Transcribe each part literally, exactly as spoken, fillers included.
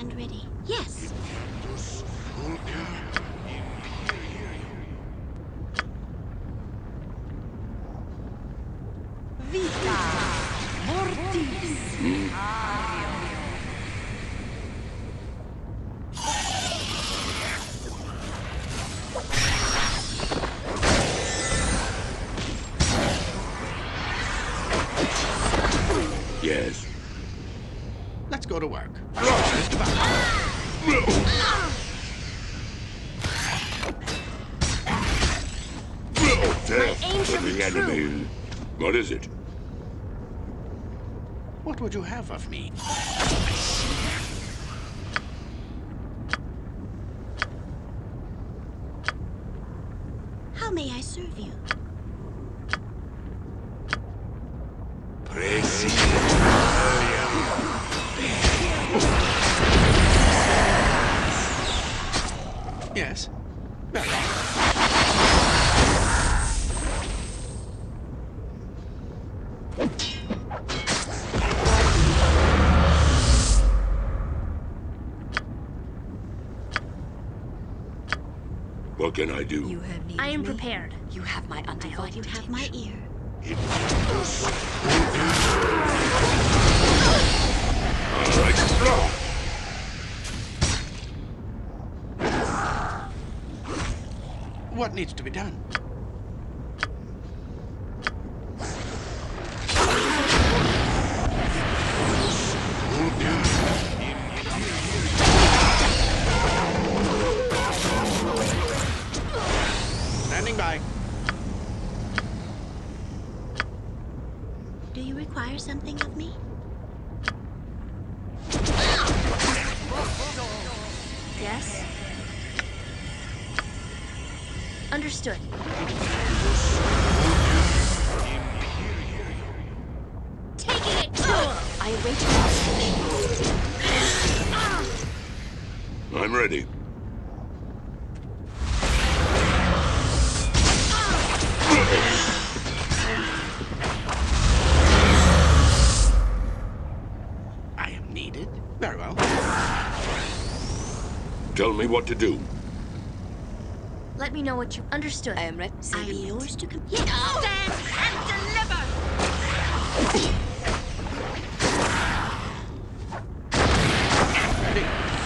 stand ready. Yes. Vita Mortis. Yes. Let's go to work. Death aim to shall be the true. enemy. What is it? What would you have of me? How may I serve you? Yes. Very well. What can I do? You have need I am of me? prepared. You have my I hope undivided you have attention. my ear. All right. What needs to be done? Standing by. Do you require something of me? Yes? Understood. Taking it to him! I await your instruction. I'm ready. I am needed. Very well. Tell me what to do. Let me know what you understood. I am ready. I am yours to com- Yes! Stand and deliver! Ready.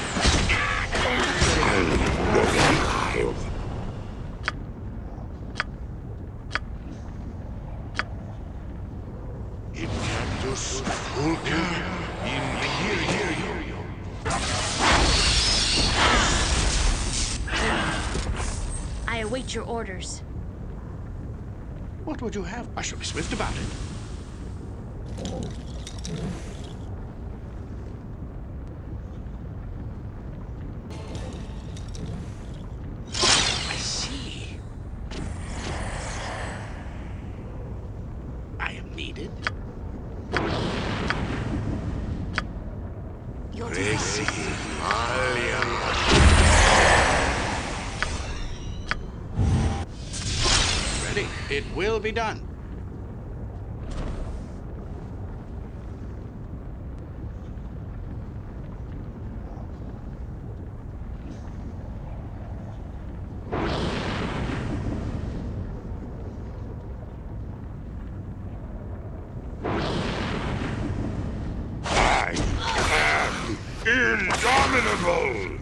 I await your orders. What would you have? I shall be swift about it. I see. I am needed. Your desire. Ready. It will be done. I am indomitable!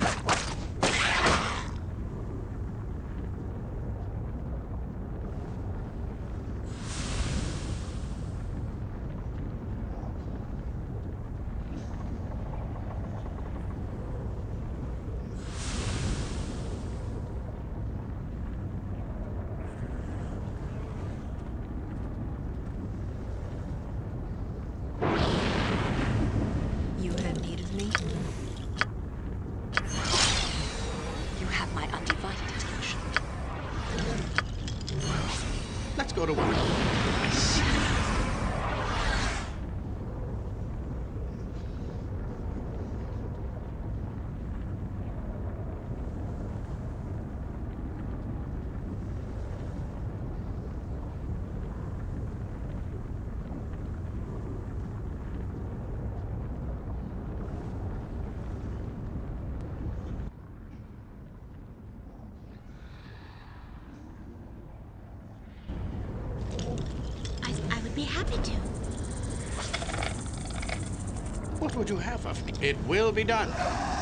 You have need of me? You have my undivided attention. Let's go to work. I see. happy to. What would you have of me? It will be done.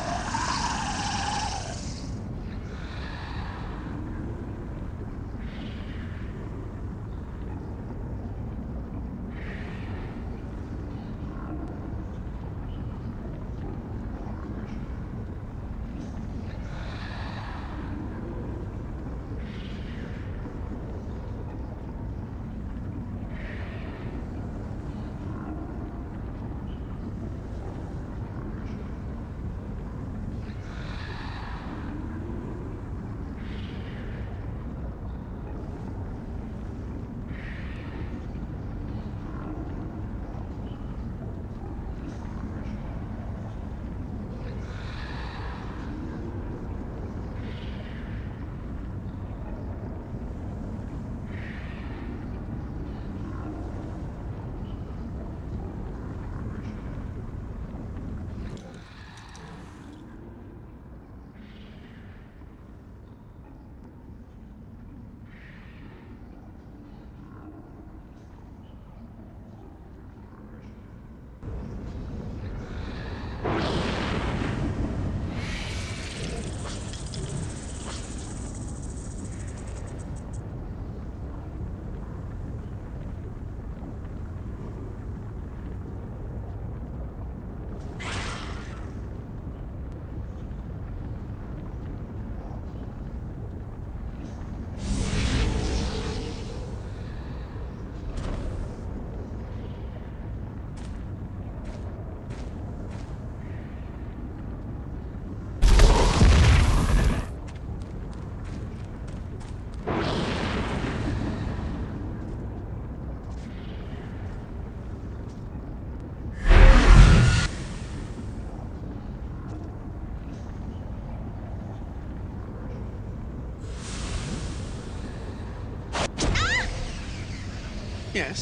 Yes.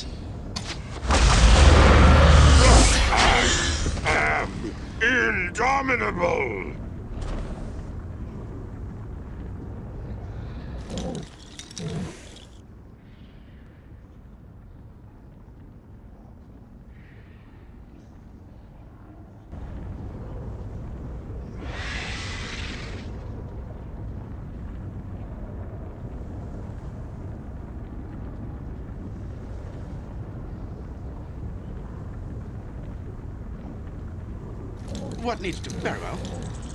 I am indomitable! What needs to... Very well.